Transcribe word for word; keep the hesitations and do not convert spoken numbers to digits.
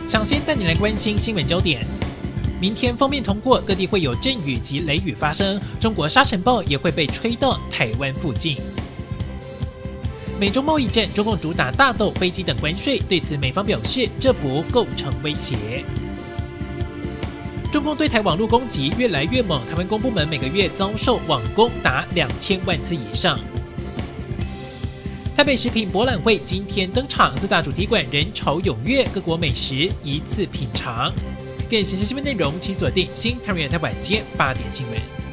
抢先带你来关心新闻焦点。明天锋面通过，各地会有阵雨及雷雨发生，中国沙尘暴也会被吹到台湾附近。美中贸易战，中共主打大豆、飞机等关税，对此美方表示这不构成威胁。中共对台网络攻击越来越猛，台湾公部门每个月遭受网攻达两千万次以上。台北食品博览会今天登场，四大主题馆人潮踊跃，各国美食一次品尝。更详细新闻内容，请锁定新唐人台晚间八点新闻。